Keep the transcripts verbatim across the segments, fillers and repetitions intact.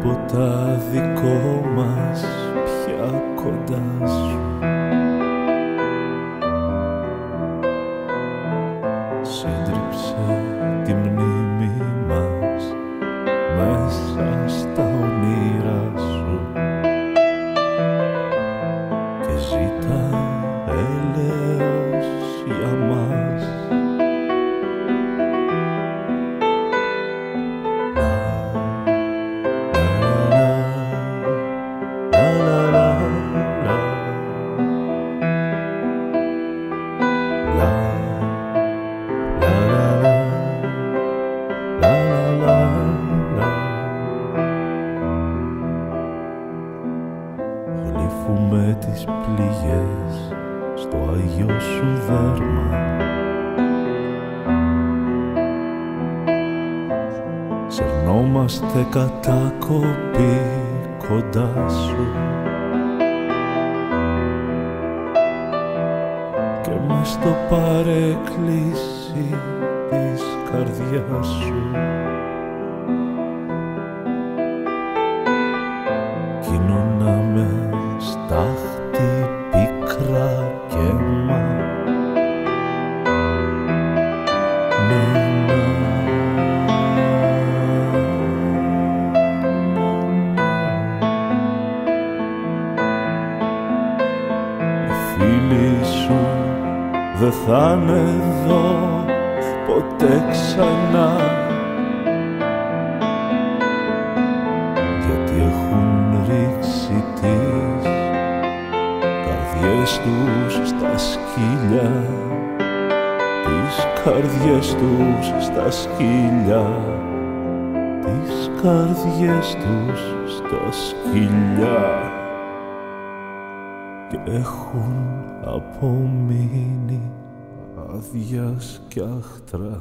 τίποτα δικό μας πια κοντά σου. Σύντριψε τη μνήμη μας μέσα στα όνειρά σου και ζήτα έλεος για μας. Γλύφουμε τις πληγές στο Άγιο σου δέρμα. Σερνόμαστε κατάκοποι κοντά σου και μες στο παρέκκληση της καρδιάς σου κοινωνάμε στάχτη πίκρα και αίμα. Δε θα είναι εδώ ποτέ ξανά, γιατί έχουν ρίξει τις καρδιές τους στα σκύλια, τις καρδιές τους στα σκύλια, τις καρδιές τους στα σκύλια και έχουν απομείνει άδεια σκιάχτρα.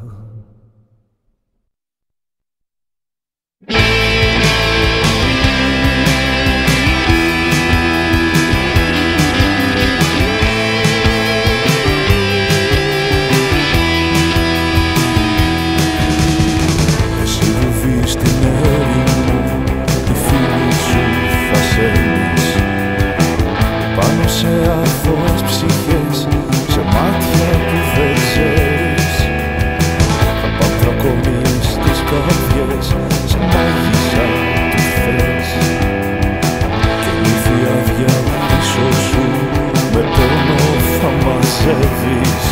Εσύ βουβείς την έρημο, τη φίλη σου θα σέρνεις πάνω σε αθώες ψυχές, σε μάτια που δεν ξέρεις. Θα παντρακομείς τις καρδιές, σε μάγισσα του θες και λύθη άδεια πίσω σου με πόνο θα μαζεύεις.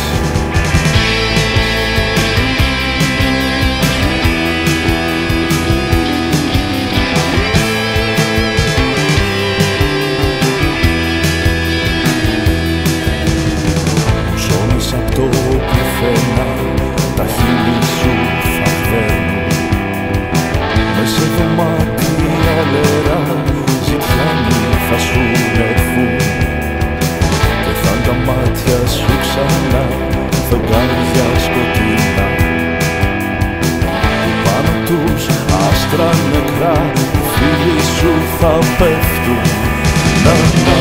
Απ' το πουθενά τα χείλη σου θα δέρνουν μες σε δωμάτια λερά, ζητιάνοι θα σου έρθουν και θα τα μάτια σου ξανά φεγγάρια σκοτεινά που πάνω τους άστρα νεκρά οι φίλοι σου θα πέφτουν. Να, να,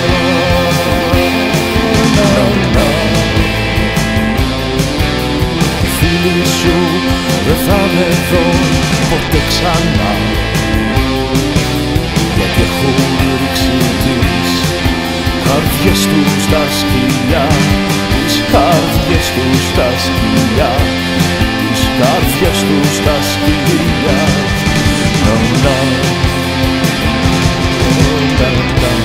να, να. Φίλοι σου δεν θα είναι εδώ ποτέ ξανά, γιατί έχουν ρίξει τις καρδιές τους στα σκυλιά, τις καρδιές τους στα σκυλιά, τις καρδιές τους στα σκυλιά. Να, να, να, να.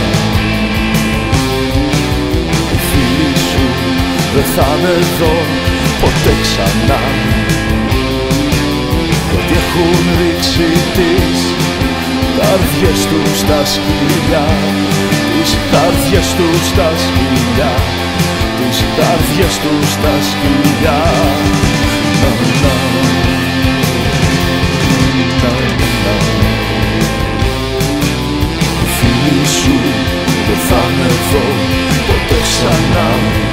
Οι φίλοι σου δεν θα είναι εδώ ποτέ ξανά, γιατί έχουν ρίξει τις καρδιές τους στα σκυλιά, τις καρδιές τους στα σκυλιά, τις καρδιές τους στα σκυλιά. Να, να, να, να. Οι φίλοι σου δεν θα είναι εδώ ποτέ ξανά,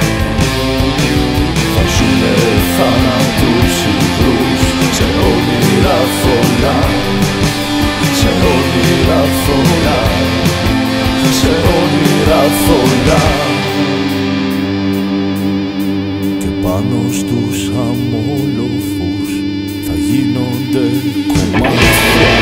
θα ζουνε θάνατους υγρούς σε όνειρα φωλά, σε όνειρα φωλά, σε όνειρα φωλά. Και πάνω στους αμόλοφους θα γίνονται κομμάτια